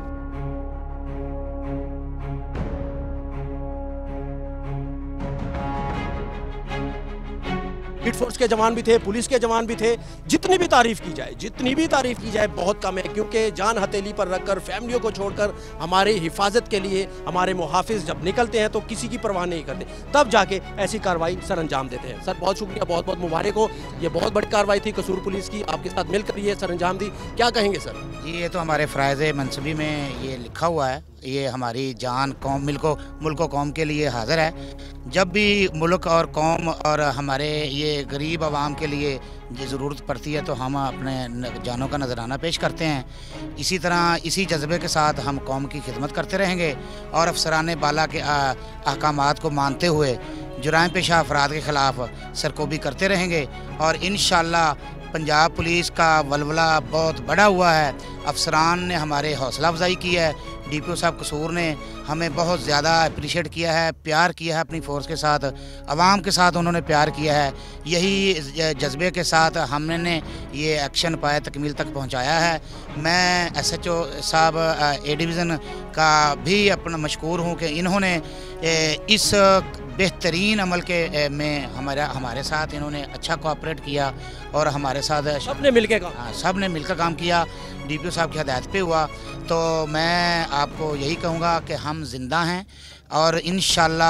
हिट फोर्स के जवान भी थे, पुलिस के जवान भी थे। जितनी भी तारीफ की जाए जितनी भी तारीफ की जाए बहुत कम है, क्योंकि जान हथेली पर रखकर, फैमिलियों को छोड़कर हमारी हिफाजत के लिए हमारे मुहाफिज जब निकलते हैं तो किसी की परवाह नहीं करते, तब जाके ऐसी कार्रवाई सर अंजाम देते हैं। सर, बहुत शुक्रिया, बहुत बहुत मुबारक हो। ये बहुत बड़ी कार्रवाई थी कसूर पुलिस की, आपके साथ मिलकर ये सर अंजाम दी। क्या कहेंगे सर? जी, ये तो हमारे फ़राइज़ मनसबी में ये लिखा हुआ है, ये हमारी जान कौम मिल्को मुल्क कौम के लिए हाज़िर है। जब भी मुल्क और कौम और हमारे ये गरीब आवाम के लिए ये ज़रूरत पड़ती है तो हम अपने जानों का नजराना पेश करते हैं। इसी तरह इसी जज्बे के साथ हम कौम की खिदमत करते रहेंगे और अफसरान बाला के अहकामात को मानते हुए जुराइम पेशा अफराद के ख़िलाफ़ सरकोबी करते रहेंगे। और इंशाअल्लाह पंजाब पुलिस का वलवला बहुत बढ़ा हुआ है। अफसरान ने हमारे हौसला अफजाई की है, डी पी ओ साहब कसूर ने हमें बहुत ज़्यादा अप्रिशिएट किया है, प्यार किया है अपनी फ़ोर्स के साथ, आवाम के साथ उन्होंने प्यार किया है। यही जज्बे के साथ हमने ये एक्शन पाए तकमील तक पहुंचाया है। मैं एस एच ओ साहब ए डिवीज़न का भी अपना मशकूर हूं कि इन्होंने इस बेहतरीन अमल के में हमारा हमारे साथ इन्होंने अच्छा कोऑपरेट किया और हमारे साथ सबने मिलकर काम हाँ सब ने मिलकर काम किया, डी पी ओ साहब की हदायत पे हुआ। तो मैं आपको यही कहूँगा कि हम ज़िंदा हैं और इंशाअल्लाह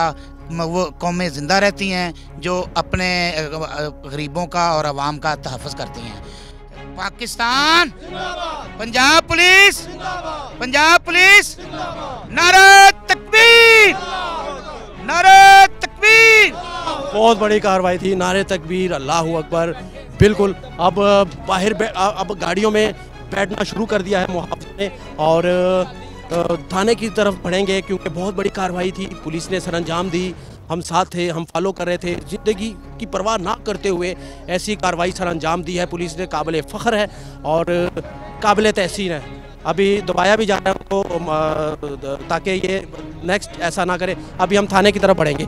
वो कौमें ज़िंदा रहती हैं, जो अपने गरीबों का और आवाम का तहफ़्फ़ुज़ करती हैं। पाकिस्तान, पंजाब पुलिस, पंजाब पुलिस, नारे तकबीर, नारे तकबीर। बहुत बड़ी कार्रवाई थी, नारे तकबीर, अल्लाह अकबर। बिल्कुल, अब बाहर अब गाड़ियों में बैठना शुरू कर दिया है मुहाफ़िज़ ने और थाने की तरफ बढ़ेंगे क्योंकि बहुत बड़ी कार्रवाई थी, पुलिस ने सरअंजाम दी। हम साथ थे, हम फॉलो कर रहे थे, ज़िंदगी की परवाह ना करते हुए ऐसी कार्रवाई सरअंजाम दी है पुलिस ने, काबिल फ़ख्र है और काबिल तहसीन है। अभी दबाया भी जा रहा है उनको ताकि ये नेक्स्ट ऐसा ना करे। अभी हम थाने की तरफ बढ़ेंगे।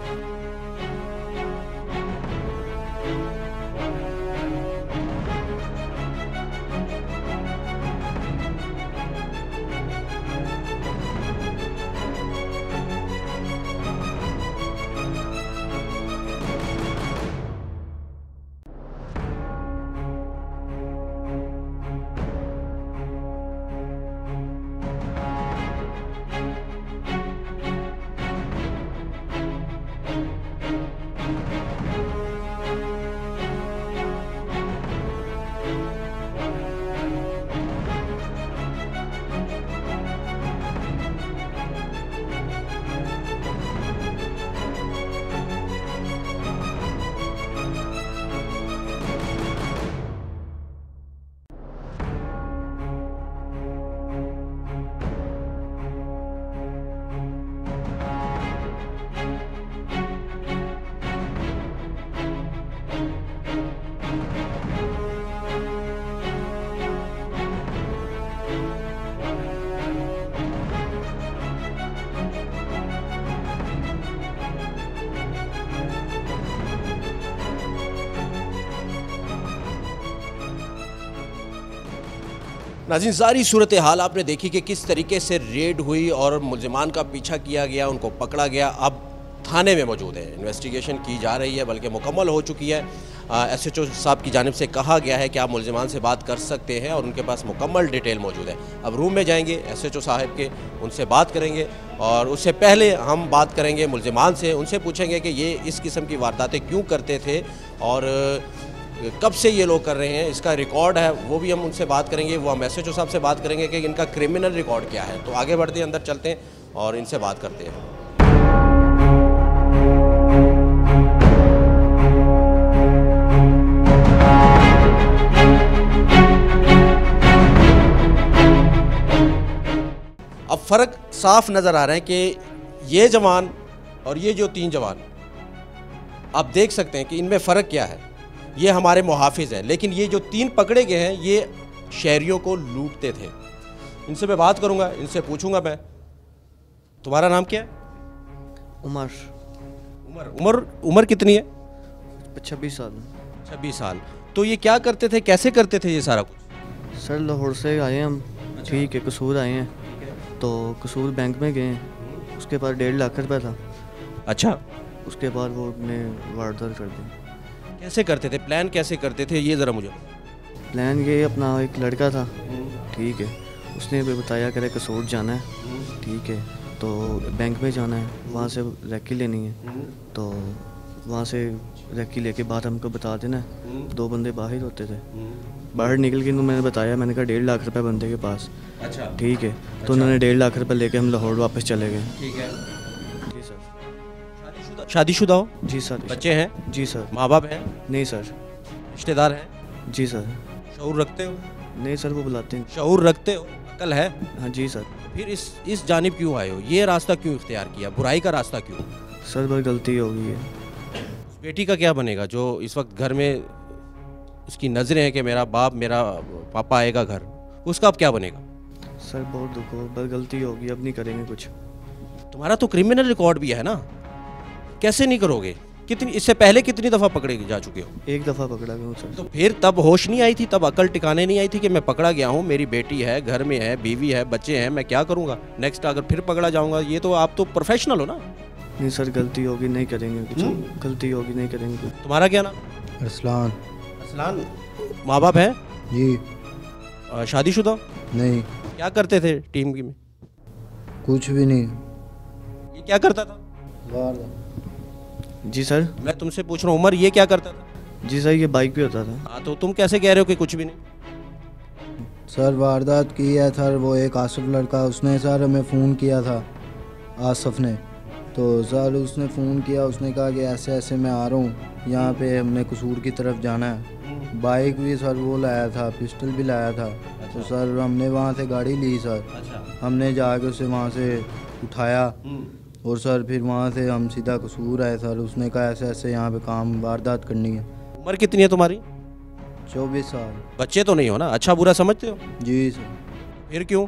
नाज़रीन, सारी सूरत हाल आपने देखी कि किस तरीके से रेड हुई और मुल्ज़िमान का पीछा किया गया, उनको पकड़ा गया। अब थाने में मौजूद है, इन्वेस्टिगेशन की जा रही है, बल्कि मुकम्मल हो चुकी है। एस एच ओ साहब की जानिब से कहा गया है कि आप मुल्ज़िमान से बात कर सकते हैं और उनके पास मुकम्मल डिटेल मौजूद है। अब रूम में जाएंगे एस एच ओ साहब के, उनसे बात करेंगे और उससे पहले हम बात करेंगे मुल्ज़िमान से, उनसे पूछेंगे कि ये इस किस्म की वारदातें क्यों करते थे और कब से ये लोग कर रहे हैं, इसका रिकॉर्ड है वो भी हम उनसे बात करेंगे। वो हम एस एच ओ साहब से बात करेंगे कि इनका क्रिमिनल रिकॉर्ड क्या है। तो आगे बढ़ते हैं, अंदर चलते हैं और इनसे बात करते हैं। अब फ़र्क साफ नज़र आ रहा है कि ये जवान और ये जो तीन जवान, आप देख सकते हैं कि इनमें फ़र्क क्या है। ये हमारे मुहाफिज हैं, लेकिन ये जो तीन पकड़े गए हैं ये शहरियों को लूटते थे। इनसे मैं बात करूंगा, इनसे पूछूंगा मैं, तुम्हारा नाम क्या है? उमर। उमर उमर उम्र कितनी है? छब्बीस साल। छब्बीस साल। तो ये क्या करते थे, कैसे करते थे ये सारा कुछ? सर लाहौर से आए हैं हम। ठीक है, कसूर आए हैं तो कसूर बैंक में गए हैं, उसके पास डेढ़ लाख रुपया था। अच्छा, उसके बाद वो ने वारदात कर दी। कैसे करते थे, प्लान कैसे करते थे, ये ज़रा मुझे। प्लान ये अपना एक लड़का था, ठीक है, उसने भी बताया करे कसूर जाना है, ठीक है, तो बैंक में जाना है, वहाँ से रैकी लेनी है, तो वहाँ से रैकी लेके बाद हमको बता देना है। दो बंदे बाहर होते थे, बाहर निकल के मैंने बताया, मैंने कहा डेढ़ लाख रुपए बंदे के पास। अच्छा, ठीक है, तो उन्होंने डेढ़ लाख रुपए लेके हम लाहौर वापस चले गए। ठीक है। जी सर। शादीशुदा हो? जी सर। बच्चे हैं? जी सर। माँ बाप हैं? नहीं सर। रिश्तेदार हैं? जी सर। शऊर रखते हो? नहीं सर, वो बुलाते हैं। शऊर रखते हो, अकल है? हाँ जी सर। फिर इस इस जानिब क्यों आए हो, ये रास्ता क्यों इख्तियार किया, बुराई का रास्ता क्यों? सर बहुत गलती हो गई है। बेटी का क्या बनेगा जो इस वक्त घर में उसकी नज़रें हैं कि मेरा बाप, मेरा पापा आएगा घर, उसका अब क्या बनेगा? सर बहुत दुख हो, बहुत गलती होगी, अब नहीं करेंगे कुछ। तुम्हारा तो क्रिमिनल रिकॉर्ड भी है ना, कैसे नहीं करोगे? कितनी इससे पहले कितनी दफ़ा पकड़े जा चुके हो? एक दफ़ा पकड़ा गया हूँ सर। तो फिर तब होश नहीं आई थी, तब अकल टिकाने नहीं आई थी कि मैं पकड़ा गया हूँ, मेरी बेटी है, घर में है, बीवी है, बच्चे हैं, मैं क्या करूँगा नेक्स्ट, अगर फिर पकड़ा जाऊँगा? ये तो आप तो प्रोफेशनल हो ना। नहीं सर, गलती होगी, नहीं करेंगे कुछ, गलती होगी, नहीं करेंगे कुछ। तुम्हारा क्या नाम? अरसलान। अरसलान। माँ बाप हैं? जी। शादीशुदा? नहीं। क्या करते थे टीम में? कुछ भी नहीं। ये क्या करता था? बाहर जी सर। मैं तुमसे पूछ रहा हूँ उमर ये क्या करता था? जी सर, ये बाइक पे होता था। हाँ तो तुम कैसे कह रहे हो कि कुछ भी नहीं? सर वारदात की है सर, वो एक आसिफ लड़का, उसने सर हमें फ़ोन किया था, आसिफ ने। तो सर उसने फ़ोन किया, उसने कहा कि ऐसे ऐसे मैं आ रहा हूँ, यहाँ पे हमने कसूर की तरफ जाना है। बाइक भी सर वो लाया था, पिस्टल भी लाया था। तो सर हमने वहाँ से गाड़ी ली सर। अच्छा। हमने जाके उसे वहाँ से उठाया और सर फिर वहाँ से हम सीधा कसूर आए सर। उसने कहा ऐसे ऐसे यहाँ पे काम वारदात करनी है। उम्र कितनी है तुम्हारी? चौबीस साल। बच्चे तो नहीं हो ना? अच्छा बुरा समझते हो? जी सर। फिर क्यों?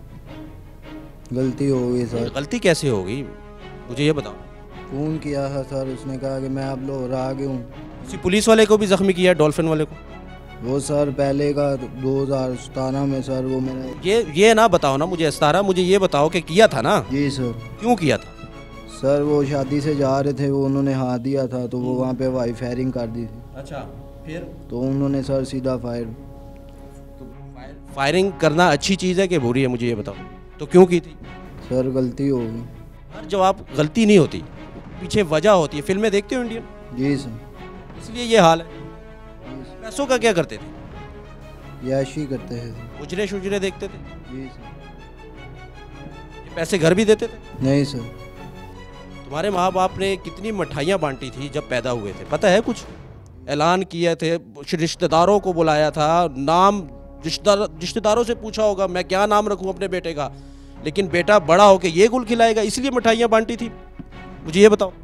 गलती हो गई सर। गलती कैसे होगी मुझे ये बताओ। फ़ोन किया था सर, उसने कहा कि मैं अब लोग आ गया हूँ। किसी पुलिस वाले को भी जख्मी किया, डॉल्फिन वाले को? वो सर पहले का दो हज़ार सतारह में सर वो मैंने। ये ये ना बताओ ना मुझे इस्तारा, मुझे ये बताओ कि किया था ना? जी सर। क्यों किया था? सर वो शादी से जा रहे थे, वो उन्होंने हाथ दिया था तो वो वहाँ पे हवाई फायरिंग कर दी थी। अच्छा फिर? तो उन्होंने सर सीधा फायर। तो फायरिंग करना अच्छी चीज़ है कि बुरी है मुझे ये बताओ। तो क्यों की थी? सर गलती हो गई। हर जवाब गलती नहीं होती, पीछे वजह होती है। फिल्में देखते हो इंडियन? जी सर। इसलिए ये हाल है। पैसों का क्या करते थे? याशी करते थे। उजरे शुजरे देखते थे? जी सर। ये पैसे घर भी देते थे? नहीं सर। तुम्हारे माँ बाप ने कितनी मिठाइयाँ बांटी थी जब पैदा हुए थे, पता है कुछ? ऐलान किए थे, रिश्तेदारों को बुलाया था, नाम रिश्तेदार रिश्तेदारों से पूछा होगा मैं क्या नाम रखूं अपने बेटे का, लेकिन बेटा बड़ा होके ये गुल खिलाएगा, इसलिए मिठाइयाँ बांटी थी। मुझे ये बताओ।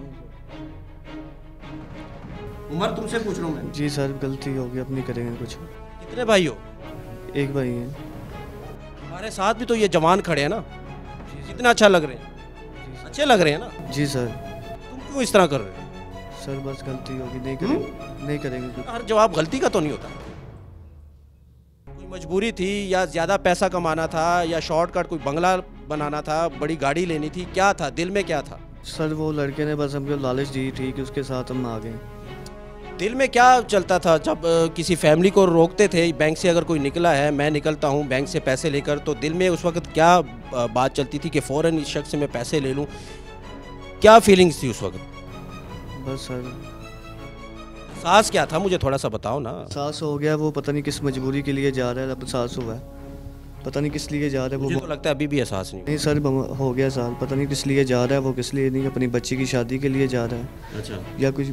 उमर तुमसे पूछ रहा हूँ मैं। जी सर, गलती हो गई, अब नहीं करेंगे कुछ। कितने भाई हो? एक भाई है। हमारे साथ भी तो ये जवान खड़े हैं ना, कितना अच्छा लग रहे हैं, अच्छे लग रहे हैं ना? जी सर। तुम क्यों इस तरह कर रहे हो? सर बस गलती होगी, नहीं करेंगे, नहीं करेंगे कुछ। हर जवाब गलती का तो नहीं होता। कोई मजबूरी थी या ज़्यादा पैसा कमाना था या शॉर्टकट कोई बंगला बनाना था, बड़ी गाड़ी लेनी थी, क्या था दिल में, क्या था? सर वो लड़के ने बस हमको लालच दी थी कि उसके साथ हम आ गए। दिल में क्या चलता था जब अ, किसी फैमिली को रोकते थे? बैंक से अगर कोई निकला है, मैं निकलता हूँ बैंक से पैसे लेकर, तो दिल में उस वक्त क्या अ, बात चलती थी कि फ़ौरन इस शख्स से मैं पैसे ले लूँ? क्या फीलिंग्स थी उस वक्त? बस सर। सास क्या था मुझे थोड़ा सा बताओ ना। सास हो गया, वो पता नहीं किस मजबूरी के लिए जा रहा है, अब सास हुआ है, पता नहीं किस लिए जा रहा है मुझे वो। तो लगता है अभी भी एहसास नहीं। नहीं सर, हो गया साल, पता नहीं किस लिए जा रहा है वो, किस लिए नहीं, अपनी बच्ची की शादी के लिए जा रहा है। अच्छा। या कुछ।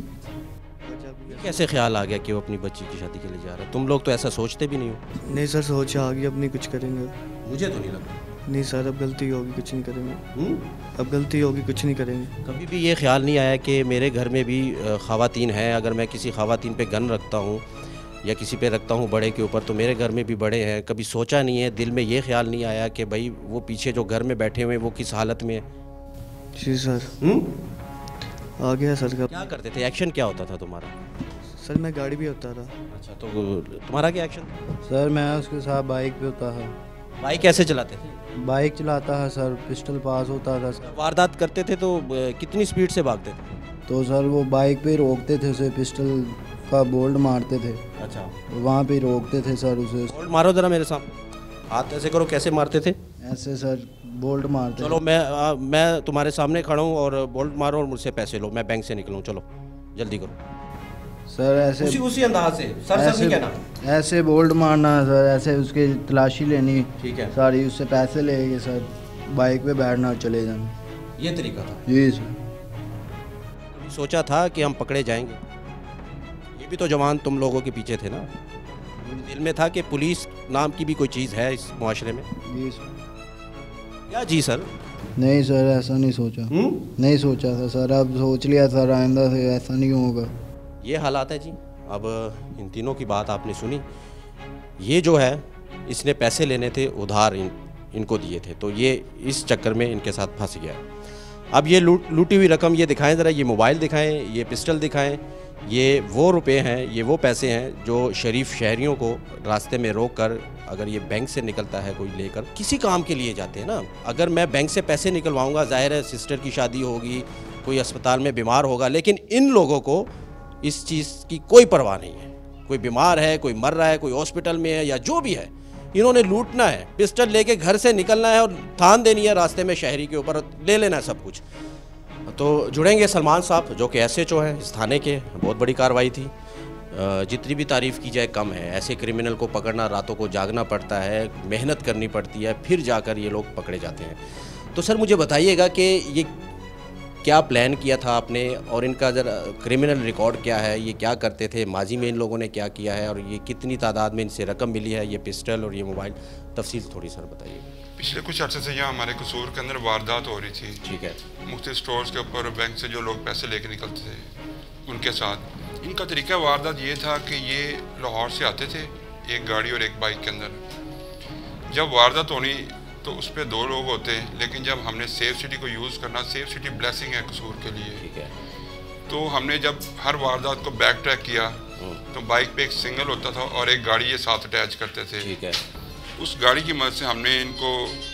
कैसे ख्याल आ गया कि वो अपनी बच्ची की शादी के लिए जा रहा है? तुम लोग तो ऐसा सोचते भी नहीं हो। नहीं सर, सोचा आ गया, अब नहीं कुछ करेंगे। मुझे तो नहीं लगता। नहीं सर, अब गलती होगी, कुछ नहीं करेंगे। हुँ? अब गलती होगी, कुछ नहीं करेंगे। कभी भी ये ख्याल नहीं आया कि मेरे घर में भी ख़वातीन हैं, अगर मैं किसी ख़वातीन पे गन रखता हूँ या किसी पे रखता हूँ बड़े के ऊपर, तो मेरे घर में भी बड़े हैं? कभी सोचा नहीं है, दिल में ये ख्याल नहीं आया कि भाई वो पीछे जो घर में बैठे हुए हैं वो किस हालत में है? जी सर। हुँ? आ गया सर का। क्या करते थे, एक्शन क्या होता था तुम्हारा? सर मैं गाड़ी भी होता था। अच्छा, तो तुम्हारा क्या एक्शन? सर मैं उसके साथ बाइक पे होता था। बाइक कैसे चलाते थे? बाइक चलाता है सर, पिस्टल पास होता था सर। वारदात करते थे तो कितनी स्पीड से भागते थे? तो सर वो बाइक पे रोकते थे उसे, पिस्टल का बोल्ट मारते थे। अच्छा। वहाँ पे रोकते थे सर उसे। बोल्ट मारो ज़रा मेरे सामने, हाथ ऐसे करो, कैसे मारते थे? ऐसे सर बोल्ट मारते। चलो मैं आ, मैं तुम्हारे सामने खड़ा हूँ और बोल्ट मारो और मुझसे पैसे लो, मैं बैंक से निकलूँ, चलो जल्दी करो। सर ऐसे उसी उसी अंदाज से, सर सर नहीं कहना। ऐसे बोल्ट मारना सर, ऐसे उसके तलाशी लेनी, ठीक है, सारी उससे पैसे लेके सर बाइक पे बैठना और चले जाना। ये तरीका था? जी सर। कभी सोचा था कि हम पकड़े जाएंगे? ये भी तो जवान तुम लोगों के पीछे थे ना? दिल में था कि पुलिस नाम की भी कोई चीज़ है इस मुआशरे में? जी सर। क्या जी सर? नहीं सर, ऐसा नहीं सोचा। हुँ? नहीं सोचा था सर, अब सोच लिया सर, आइंदा से ऐसा नहीं होगा। ये हालात है जी। अब इन तीनों की बात आपने सुनी। ये जो है इसने पैसे लेने थे उधार, इन इनको दिए थे, तो ये इस चक्कर में इनके साथ फंस गया। अब ये लूट लूटी हुई रकम ये दिखाएं ज़रा, ये मोबाइल दिखाएं, ये पिस्टल दिखाएं, ये वो रुपए हैं, ये वो पैसे हैं जो शरीफ शहरियों को रास्ते में रोक कर, अगर ये बैंक से निकलता है कोई लेकर, किसी काम के लिए जाते हैं ना। अगर मैं बैंक से पैसे निकलवाऊँगा, ज़ाहिर है सिस्टर की शादी होगी, कोई अस्पताल में बीमार होगा, लेकिन इन लोगों को इस चीज़ की कोई परवाह नहीं है। कोई बीमार है, कोई मर रहा है, कोई हॉस्पिटल में है या जो भी है, इन्होंने लूटना है, पिस्टल लेके घर से निकलना है और थान देनी है रास्ते में शहरी के ऊपर, ले लेना है सब कुछ। तो जुड़ेंगे सलमान साहब जो कि एस एच ओ हैं इस थाने के। बहुत बड़ी कार्रवाई थी, जितनी भी तारीफ़ की जाए कम है। ऐसे क्रिमिनल को पकड़ना, रातों को जागना पड़ता है, मेहनत करनी पड़ती है, फिर जाकर ये लोग पकड़े जाते हैं। तो सर मुझे बताइएगा कि ये क्या प्लान किया था आपने और इनका ज़रा क्रिमिनल रिकॉर्ड क्या है, ये क्या करते थे, माजी में इन लोगों ने क्या किया है और ये कितनी तादाद में इनसे रकम मिली है, ये पिस्टल और ये मोबाइल, तफसील थोड़ी सर बताइए। पिछले कुछ अर्से से यहाँ हमारे कसूर के अंदर वारदात हो रही थी। ठीक है। मुख्तलिफ स्टोर्स के ऊपर बैंक से जो लोग पैसे लेके निकलते थे उनके साथ इनका तरीका वारदात ये था कि ये लाहौर से आते थे एक गाड़ी और एक बाइक के अंदर। जब वारदात होनी तो उस पर दो लोग होते हैं, लेकिन जब हमने सेफ सिटी को यूज़ करना, सेफ सिटी ब्लेसिंग है कसूर के लिए। ठीक है। तो हमने जब हर वारदात को बैक ट्रैक किया तो बाइक पे एक सिंगल होता था और एक गाड़ी ये साथ अटैच करते थे। ठीक है। उस गाड़ी की मदद से हमने इनको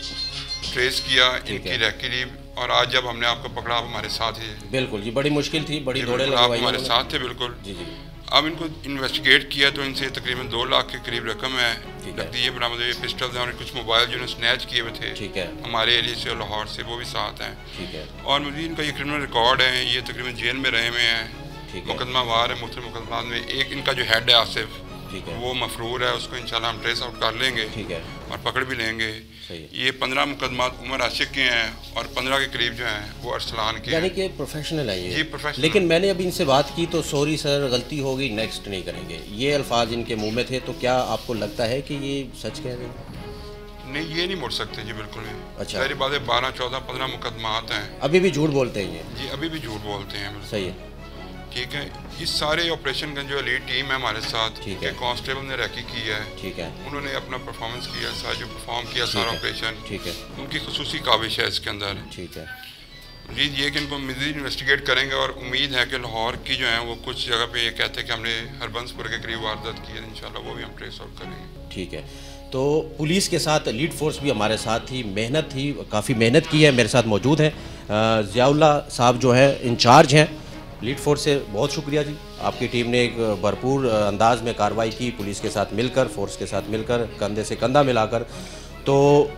ट्रेस किया, इनकी रैकेट, और आज जब हमने आपको पकड़ा आप हमारे साथ ही। बिल्कुल जी, बड़ी मुश्किल थी, बड़ी दौड़े आप हमारे साथ थे। बिल्कुल जी जी। अब इनको इन्वेस्टिगेट किया तो इनसे तकरीबन दो लाख के करीब रकम है लगती है बरामद हुई, पिस्टल और कुछ मोबाइल जो स्नैच किए हुए थे। ठीक है। हमारे एरिया से और लाहौर से, वो भी साथ हैं। ठीक है। और मुझे इनका ये क्रिमिनल रिकॉर्ड है, ये तकरीबन जेल में रहे हुए हैं, मुकदमा वार है मुख्तलिफ मुकदमा में। एक इनका जो हेड है आसिफ, वो मफरूर है, उसको इंशाल्लाह हम ट्रेस आउट कर लेंगे। ठीक है। और पकड़ भी लेंगे। ये पंद्रह मुकदमात उमर आशिक के हैं और पंद्रह के करीब जो हैं वो अरसलान के, यानी कि प्रोफेशनल है ये। जी प्रोफेशनल। लेकिन मैंने अभी इनसे बात की तो सॉरी सर गलती हो गई, नेक्स्ट नहीं करेंगे, ये अल्फाज इनके मुंह में थे। तो क्या आपको लगता है कि ये सच कह रहे हैं? नहीं, ये नहीं मुड़ सकते जी, बिल्कुल नहीं। अच्छा। सारी बातें बारह चौदह पंद्रह मुकदमात हैं, अभी भी झूठ बोलते हैं ये? जी अभी भी झूठ बोलते हैं। सही है। ठीक है। इस सारे ऑपरेशन का जो एलीट टीम है हमारे साथ, ठीक है, कांस्टेबल ने रैकी की है। ठीक है। उन्होंने अपना परफॉर्मेंस किया, सारा जो परफॉर्म किया सारा ऑपरेशन। ठीक है। उनकी खुसूसी काविश है इसके अंदर। ठीक है जी। ये कि इनको मज़ीद इन्वेस्टिगेट करेंगे और उम्मीद है कि लाहौर की जो है वो कुछ जगह पे ये कहते हैं कि हमने हरबंसपुर के करीब वारदात की है, इंशाल्लाह वो भी हम ट्रेस आउट करेंगे। ठीक है। तो पुलिस के साथ लीड फोर्स भी हमारे साथ थी, मेहनत थी, काफ़ी मेहनत की है। मेरे साथ मौजूद हैं ज़ियाउल्लाह साहब जो है इंचार्ज हैं लीड फोर्स से। बहुत शुक्रिया जी, आपकी टीम ने एक भरपूर अंदाज में कार्रवाई की, पुलिस के साथ मिलकर, फोर्स के साथ मिलकर, कंधे से कंधा मिलाकर। तो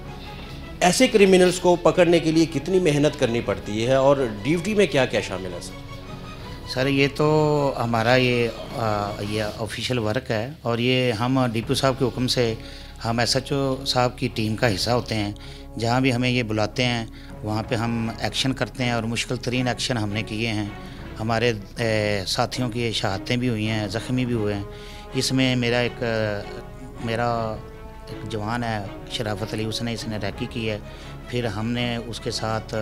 ऐसे क्रिमिनल्स को पकड़ने के लिए कितनी मेहनत करनी पड़ती है और ड्यूटी में क्या क्या शामिल है सर? सर ये तो हमारा ये आ, ये ऑफिशियल वर्क है और ये हम डीपीओ साहब के हुक्म से हम एसएचओ साहब की टीम का हिस्सा होते हैं। जहाँ भी हमें ये बुलाते हैं वहाँ पे हम एक्शन करते हैं और मुश्किल तरीन एक्शन हमने किए हैं। हमारे ए, साथियों की शहादतें भी हुई हैं, ज़ख्मी भी हुए हैं। इसमें मेरा एक मेरा एक जवान है शराफत अली, उसने इसने रैकी की है। फिर हमने उसके साथ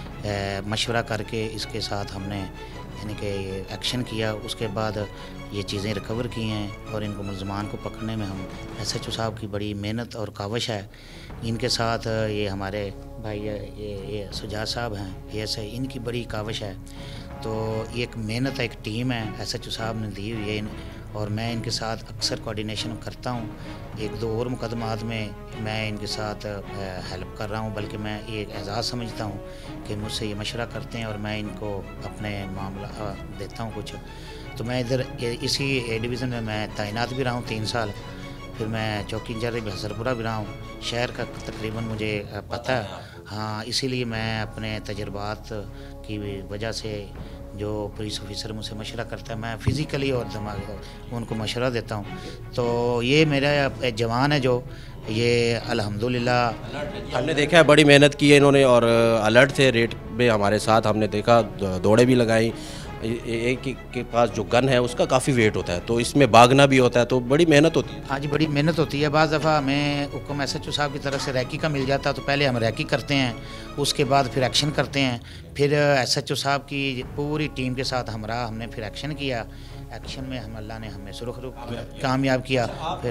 मशवरा करके इसके साथ हमने यानी कि एक्शन किया। उसके बाद ये चीज़ें रिकवर की हैं और इनको मुलजमान को पकड़ने में हम एसएचओ साहब की बड़ी मेहनत और काविश है। इनके साथ ये हमारे भाई ये ये सुजात साहब हैं, ये से इनकी बड़ी काविश है। तो ये एक मेहनत है, एक टीम है एसएचओ साहब ने दी हुई है इन, और मैं इनके साथ अक्सर कोऑर्डिनेशन करता हूँ। एक दो और मुकदमात में मैं इनके साथ हेल्प कर रहा हूँ, बल्कि मैं ये एक एजाज़ समझता हूँ कि मुझसे ये मशवरा करते हैं और मैं इनको अपने मामला देता हूँ कुछ। तो मैं इधर इसी ए डिवीज़न में मैं तैनात भी रहा हूँ तीन साल। फिर मैं चौकी इंचार्ज भी हसरपुरा भी रहा हूँ। शहर का तकरीबन मुझे पता है, हाँ, इसीलिए मैं अपने तजर्बात की वजह से जो पुलिस ऑफिसर मुझसे मशवरा करता है, मैं फ़िज़िकली और दिमाग उनको मशवरा देता हूँ। तो ये मेरा जवान है जो ये अल्हम्दुलिल्लाह हमने देखा है बड़ी मेहनत की है इन्होंने और अलर्ट थे रेट में हमारे साथ। हमने देखा दौड़े भी लगाई। एक के पास जो गन है उसका काफ़ी वेट होता है, तो इसमें भागना भी होता है, तो बड़ी मेहनत होती है। हाँ जी, बड़ी मेहनत होती है। बाज़ दफ़ा हमें हुक्म एसएचओ साहब की तरफ से रैकी का मिल जाता है, तो पहले हम रैकी करते हैं, उसके बाद फिर एक्शन करते हैं। फिर एसएचओ साहब की पूरी टीम के साथ हमरा हमने फिर एक्शन किया। एक्शन में हम अल्लाह ने हमें सुरखरुख कामयाब किया। फिर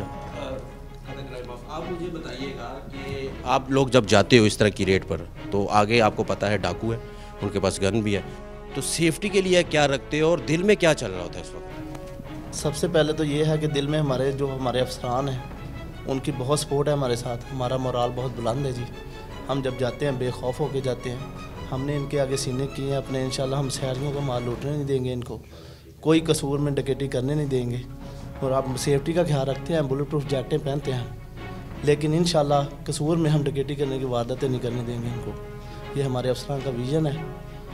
आप मुझे बताइएगा कि आप लोग जब जाते हो इस तरह की रेट पर, तो आगे आपको पता है डाकू है, उनके पास गन भी है, तो सेफ्टी के लिए क्या रखते हो और दिल में क्या चल रहा होता है इस वक्त? सबसे पहले तो ये है कि दिल में हमारे जो हमारे अफसरान हैं उनकी बहुत सपोर्ट है हमारे साथ। हमारा मोराल बहुत बुलंद है जी। हम जब जाते हैं बेखौफ होके जाते हैं। हमने इनके आगे सीने किए हैं अपने, इंशाल्लाह हम शहरियों को माल लूटने नहीं देंगे, इनको कोई कसूर में डकैती करने नहीं देंगे। और आप सेफ्टी का ख्याल रखते हैं, बुलेट प्रूफ जैकेटें पहनते हैं, लेकिन इंशाल्लाह कसूर में हम डकैती करने की वारदातें नहीं करने देंगे इनको। ये हमारे अफसरान का विज़न है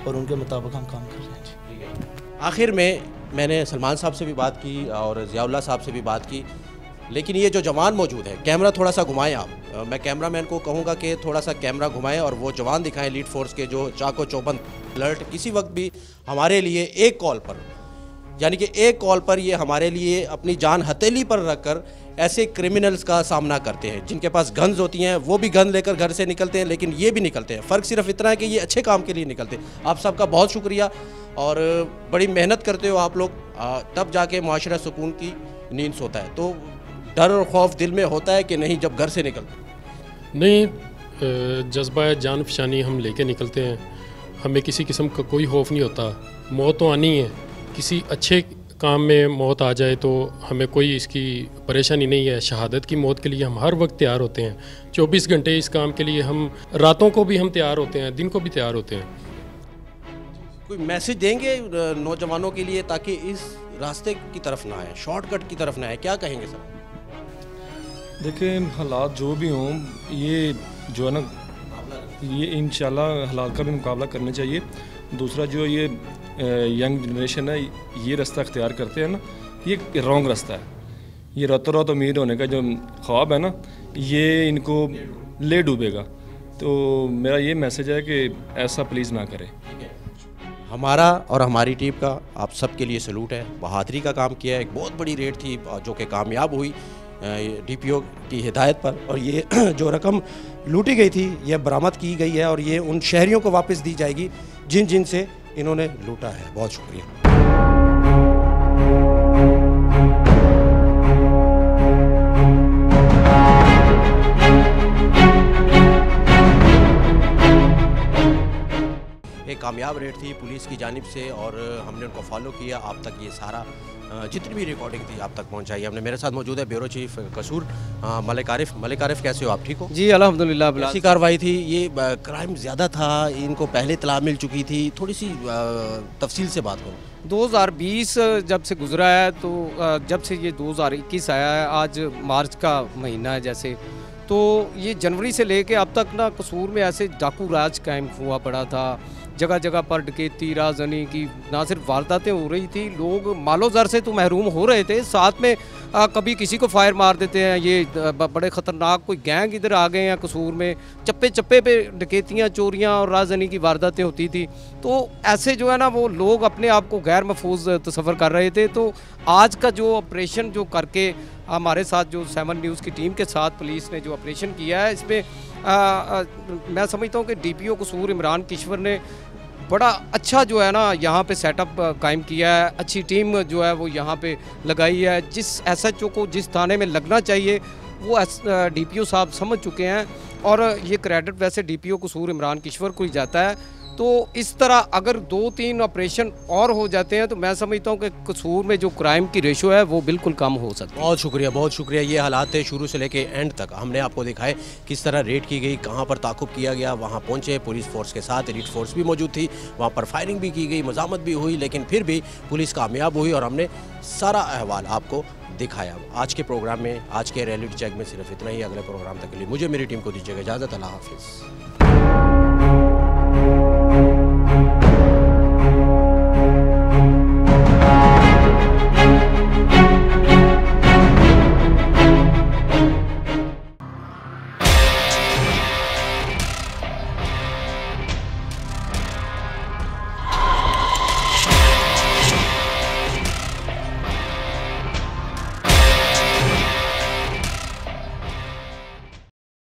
और उनके मुताबिक हम काम कर रहे हैं जी। आखिर में मैंने सलमान साहब से भी बात की और ज़ियाउल्लाह साहब से भी बात की, लेकिन ये जो जवान मौजूद है, कैमरा थोड़ा सा घुमाएं आप। अ, मैं कैमरामैन को कहूँगा कि थोड़ा सा कैमरा घुमाएं और वो जवान दिखाएं लीड फोर्स के, जो चाको चौबंद अलर्ट किसी वक्त भी हमारे लिए एक कॉल पर, यानी कि एक कॉल पर ये हमारे लिए अपनी जान हथेली पर रखकर ऐसे क्रिमिनल्स का सामना करते हैं। जिनके पास गन्स होती हैं वो भी गन लेकर घर से निकलते हैं, लेकिन ये भी निकलते हैं। फ़र्क सिर्फ इतना है कि ये अच्छे काम के लिए निकलते हैं। आप सबका बहुत शुक्रिया और बड़ी मेहनत करते हो आप लोग, तब जाके मुआशरा सुकून की नींद सोता है। तो डर और खौफ दिल में होता है कि नहीं जब घर से निकलते? नहीं, जज्बा जान फशानी हम लेके निकलते हैं। हमें किसी किस्म का कोई खौफ नहीं होता। मौत तो आनी है, किसी अच्छे काम में मौत आ जाए तो हमें कोई इसकी परेशानी नहीं है। शहादत की मौत के लिए हम हर वक्त तैयार होते हैं। चौबीस घंटे इस काम के लिए हम, रातों को भी हम तैयार होते हैं, दिन को भी तैयार होते हैं। कोई मैसेज देंगे नौजवानों के लिए ताकि इस रास्ते की तरफ ना आए, शॉर्टकट की तरफ ना आए, क्या कहेंगे सर? देखें, हालात जो भी हों, ये जो है ना, ये इंशाल्लाह हालात का भी मुकाबला करना चाहिए। दूसरा जो ये यंग जनरेशन है, ये रास्ता अख्तियार करते हैं ना, ये रॉन्ग रास्ता है। ये रातों रात अमीर होने का जो ख्वाब है ना, ये इनको ले डूबेगा। तो मेरा ये मैसेज है कि ऐसा प्लीज़ ना करें। हमारा और हमारी टीम का आप सबके लिए सलूट है। बहादुरी का काम किया है। एक बहुत बड़ी रेड थी जो कि कामयाब हुई डीपीओ की हिदायत पर, और ये जो रकम लूटी गई थी ये बरामद की गई है और ये उन शहरियों को वापस दी जाएगी जिन जिन से इन्होंने लूटा है। बहुत शुक्रिया। एक कामयाब रेड थी पुलिस की जानिब से और हमने उनको फॉलो किया। आप तक ये सारा जितनी भी रिकॉर्डिंग थी आप तक पहुंचाई हमने। मेरे साथ मौजूद है ब्यूरो चीफ कसूर मलिक आरिफ। मलिक आरिफ, कैसे हो आप? ठीक हो जी, अल्हम्दुलिल्लाह। ऐसी कार्रवाई थी, ये क्राइम ज़्यादा था, इनको पहले इत्तला मिल चुकी थी, थोड़ी सी तफसील से बात करो। दो हज़ार बीस जब से गुजरा है, तो जब से ये दो हज़ार इक्कीस आया है, आज मार्च का महीना है जैसे, तो ये जनवरी से लेके अब तक ना कसूर में ऐसे डाकू राज कायम हुआ पड़ा था। जगह जगह पर डकैती, राजनी की ना सिर्फ वारदातें हो रही थी, लोग मालो ज़र से तो महरूम हो रहे थे, साथ में आ, कभी किसी को फायर मार देते हैं। ये बड़े ख़तरनाक कोई गैंग इधर आ गए हैं कसूर में, चप्पे चप्पे पे डकैतियाँ, चोरियाँ और राजनी की वारदातें होती थी। तो ऐसे जो है ना, वो लोग अपने आप को गैर महफूज तसव्वुर कर रहे थे। तो आज का जो ऑपरेशन जो करके हमारे साथ जो सेवन न्यूज़ की टीम के साथ पुलिस ने जो ऑपरेशन किया है, इसमें आ, आ, मैं समझता हूँ कि डीपीओ कसूर इमरान किश्वर ने बड़ा अच्छा जो है ना यहाँ पे सेटअप कायम किया है। अच्छी टीम जो है वो यहाँ पे लगाई है। जिस एसएचओ को जिस थाने में लगना चाहिए वो डीपीओ साहब समझ चुके हैं, और ये क्रेडिट वैसे डीपीओ कसूर इमरान किश्वर को ही जाता है। तो इस तरह अगर दो तीन ऑपरेशन और हो जाते हैं तो मैं समझता हूँ कि कसूर में जो क्राइम की रेशो है वो बिल्कुल कम हो सकती है। बहुत शुक्रिया, बहुत शुक्रिया। ये हालात थे शुरू से लेके एंड तक, हमने आपको दिखाए किस तरह रेड की गई, कहाँ पर ताकुब किया गया, वहाँ पहुँचे पुलिस फोर्स के साथ, एलीट फोर्स भी मौजूद थी, वहाँ पर फायरिंग भी की गई, मज़ामत भी हुई, लेकिन फिर भी पुलिस कामयाब हुई और हमने सारा अहवाल आपको दिखाया। आज के प्रोग्राम में, आज के रियलिटी चेक में सिर्फ इतना ही। अगले प्रोग्राम तक के लिए मुझे मेरी टीम को दीजिएगा इजाज़त। अल्लाह हाफिज़।